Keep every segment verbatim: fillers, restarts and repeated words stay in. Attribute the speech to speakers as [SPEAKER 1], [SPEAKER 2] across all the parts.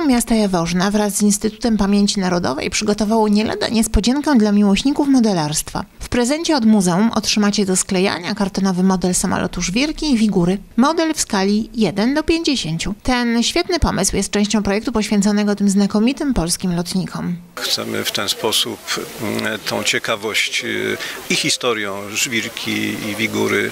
[SPEAKER 1] Muzeum Miasta Jaworzna wraz z Instytutem Pamięci Narodowej przygotowało nie lada niespodziankę dla miłośników modelarstwa. W prezencie od muzeum otrzymacie do sklejania kartonowy model samolotu Żwirki i Wigury. Model w skali jeden do pięćdziesięciu. Ten świetny pomysł jest częścią projektu poświęconego tym znakomitym polskim lotnikom.
[SPEAKER 2] Chcemy w ten sposób tą ciekawość i historią Żwirki i Wigury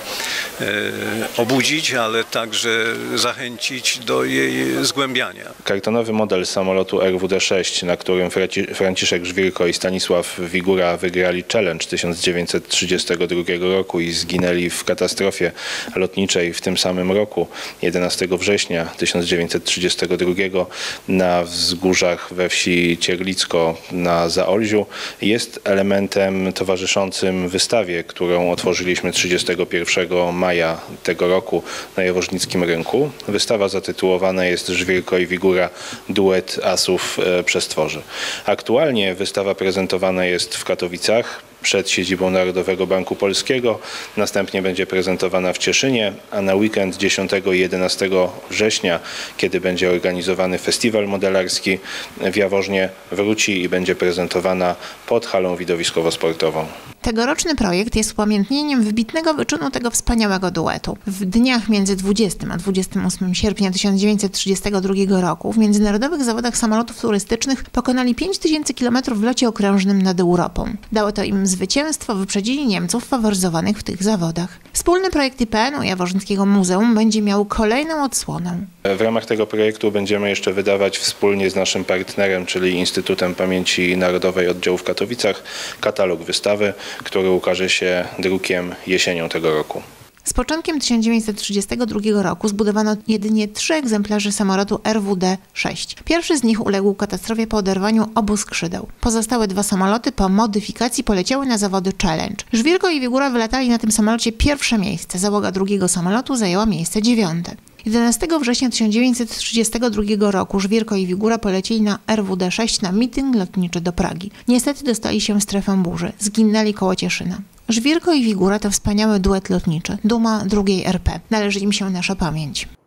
[SPEAKER 2] obudzić, ale także zachęcić do jej zgłębiania.
[SPEAKER 3] Kartonowy model samolotu R W D sześć, na którym Franciszek Żwirko i Stanisław Wigura wygrali Challenge tysiąc dziewięćset trzydziestego drugiego roku i zginęli w katastrofie lotniczej w tym samym roku, jedenastego września tysiąc dziewięćset trzydziestego drugiego na wzgórzach we wsi Cierlicko na Zaolziu, jest elementem towarzyszącym wystawie, którą otworzyliśmy trzydziestego pierwszego maja tego roku na Jaworznickim Rynku. Wystawa zatytułowana jest Żwirko i Wigura – duet asów przestworzy. Aktualnie wystawa prezentowana jest w Katowicach przed siedzibą Narodowego Banku Polskiego, następnie będzie prezentowana w Cieszynie, a na weekend dziesiątego i jedenastego września, kiedy będzie organizowany festiwal modelarski w Jaworznie, wróci i będzie prezentowana pod halą widowiskowo-sportową.
[SPEAKER 1] Tegoroczny projekt jest upamiętnieniem wybitnego wyczynu tego wspaniałego duetu. W dniach między dwudziestego a dwudziestego ósmego sierpnia tysiąc dziewięćset trzydziestego drugiego roku w międzynarodowych zawodach samolotów turystycznych pokonali pięć tysięcy kilometrów w locie okrężnym nad Europą. Dało to im zwycięstwo, wyprzedzili Niemców faworyzowanych w tych zawodach. Wspólny projekt I P N-u Jaworznickiego Muzeum będzie miał kolejną odsłonę.
[SPEAKER 3] W ramach tego projektu będziemy jeszcze wydawać wspólnie z naszym partnerem, czyli Instytutem Pamięci Narodowej Oddziału w Katowicach, katalog wystawy, który ukaże się drukiem jesienią tego roku.
[SPEAKER 1] Z początkiem tysiąc dziewięćset trzydziestego drugiego roku zbudowano jedynie trzy egzemplarze samolotu R W D sześć. Pierwszy z nich uległ katastrofie po oderwaniu obu skrzydeł. Pozostałe dwa samoloty po modyfikacji poleciały na zawody Challenge. Żwirko i Wigura wylatali na tym samolocie pierwsze miejsce. Załoga drugiego samolotu zajęła miejsce dziewiąte. jedenastego września tysiąc dziewięćset trzydziestego drugiego roku Żwirko i Wigura polecieli na R W D sześć na mityng lotniczy do Pragi. Niestety dostali się w strefę burzy. Zginęli koło Cieszyna. Żwirko i Wigura to wspaniały duet lotniczy, duma drugiej R P. Należy im się nasza pamięć.